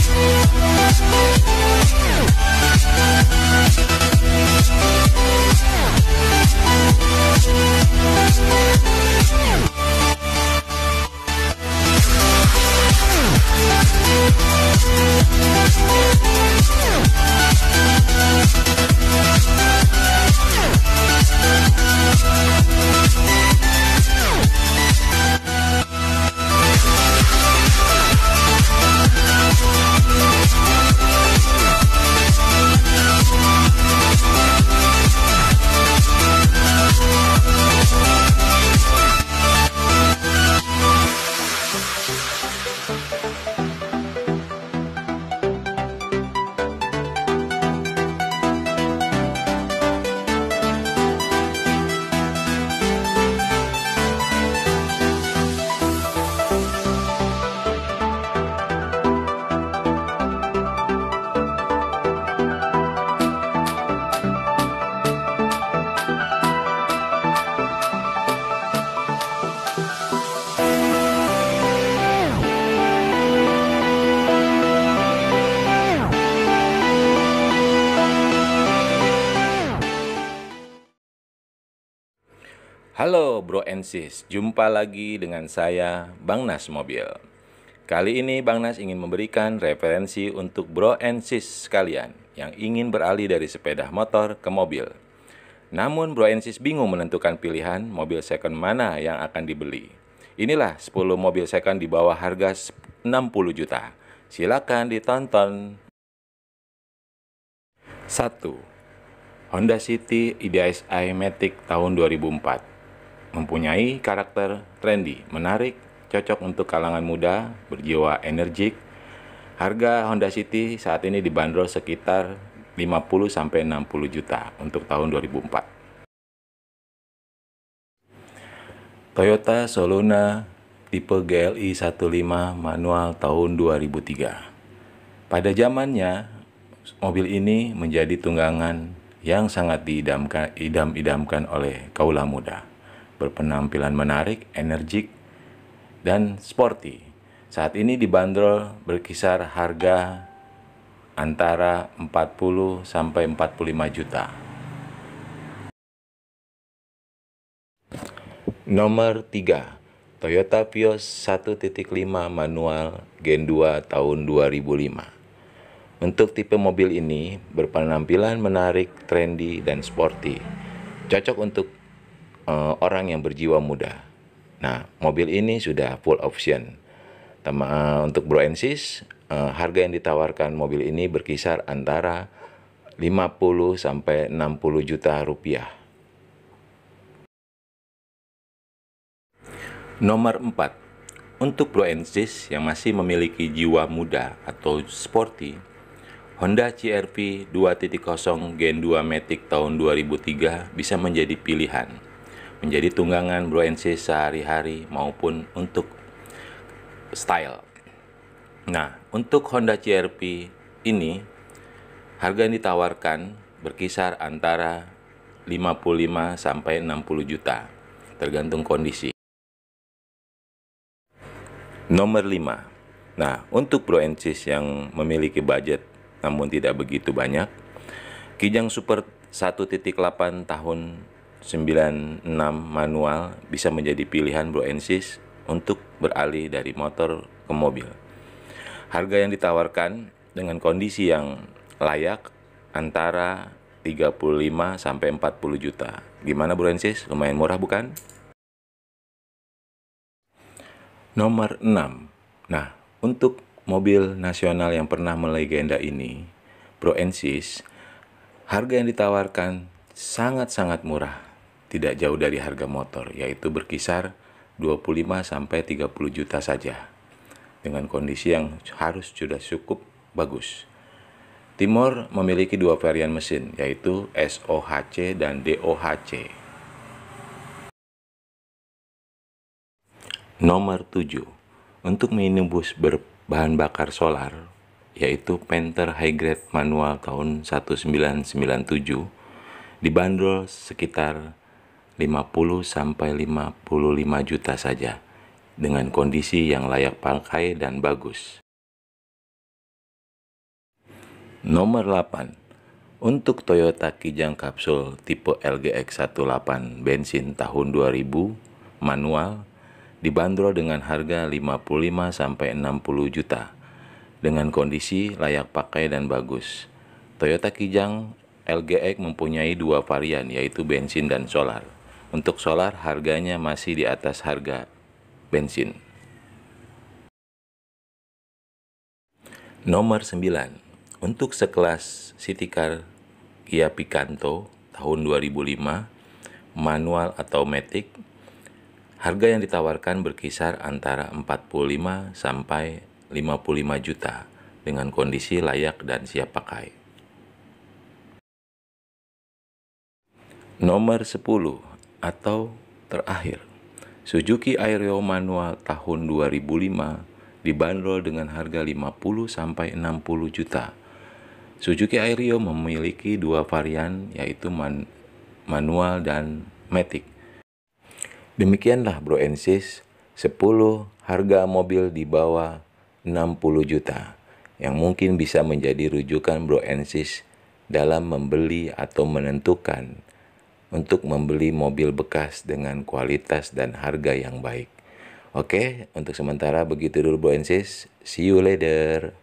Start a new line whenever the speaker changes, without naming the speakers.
Halo Bro and Sis, jumpa lagi dengan saya Bang Nas Mobil. Kali ini Bang Nas ingin memberikan referensi untuk Bro and Sis sekalian yang ingin beralih dari sepeda motor ke mobil. Namun Bro and Sis bingung menentukan pilihan mobil second mana yang akan dibeli. Inilah 10 mobil second di bawah harga 60 juta. Silakan ditonton. 1. Honda City EDSi Matic tahun 2004. Mempunyai karakter trendy, menarik, cocok untuk kalangan muda, berjiwa energik. Harga Honda City saat ini dibanderol sekitar 50-60 juta untuk tahun 2004. Toyota Soluna tipe GLI 15 manual tahun 2003. Pada zamannya, mobil ini menjadi tunggangan yang sangat diidam-idamkan oleh kaula muda. Berpenampilan menarik, energik, dan sporty. Saat ini dibanderol berkisar harga antara 40-45 juta. Nomor 3. Toyota Vios 1.5 manual Gen 2 tahun 2005. Untuk tipe mobil ini berpenampilan menarik, trendy, dan sporty. Cocok untuk orang yang berjiwa muda. Nah, mobil ini sudah full option. Untuk Bro and Sis, harga yang ditawarkan mobil ini berkisar antara 50-60 juta rupiah. Nomor 4. Untuk Bro and Sis yang masih memiliki jiwa muda atau sporty, Honda CR-V 2.0 Gen 2 Matic tahun 2003 bisa menjadi pilihan. Menjadi tunggangan Bro and Sis sehari-hari maupun untuk style. Nah, untuk Honda CR-V ini harga yang ditawarkan berkisar antara 55-60 juta, tergantung kondisi. Nomor 5. Nah, untuk Bro and Sis yang memiliki budget namun tidak begitu banyak, Kijang Super 1.8 tahun 96 manual bisa menjadi pilihan Bro and Sis untuk beralih dari motor ke mobil. Harga yang ditawarkan dengan kondisi yang layak antara 35-40 juta. Gimana Bro and Sis? Lumayan murah bukan? Nomor 6. Nah, untuk mobil nasional yang pernah melegenda ini, Bro and Sis, harga yang ditawarkan sangat-sangat murah. Tidak jauh dari harga motor, yaitu berkisar 25-30 juta saja. Dengan kondisi yang harus sudah cukup bagus. Timor memiliki dua varian mesin, yaitu SOHC dan DOHC. Nomor 7. Untuk minibus berbahan bakar solar, yaitu Panther High Grade manual tahun 1997, dibanderol sekitar 50-55 juta saja, dengan kondisi yang layak pakai dan bagus. Nomor 8. Untuk Toyota Kijang Kapsul tipe LGX 18 bensin tahun 2000 manual dibanderol dengan harga 55-60 juta dengan kondisi layak pakai dan bagus. Toyota Kijang LGX mempunyai dua varian, yaitu bensin dan solar. Untuk solar harganya masih di atas harga bensin. Nomor 9. Untuk sekelas City Car Kia Picanto tahun 2005 manual atau matic, harga yang ditawarkan berkisar antara 45 sampai 55 juta dengan kondisi layak dan siap pakai. Nomor 10 atau terakhir, Suzuki Airio manual tahun 2005 dibanderol dengan harga 50 sampai 60 juta. Suzuki Airio memiliki dua varian, yaitu manual dan matic. Demikianlah Bro and Sis, 10 harga mobil di bawah 60 juta yang mungkin bisa menjadi rujukan Bro and Sis dalam membeli atau menentukan untuk membeli mobil bekas dengan kualitas dan harga yang baik. Oke, untuk sementara begitu dulu Bro and Sis. See you later.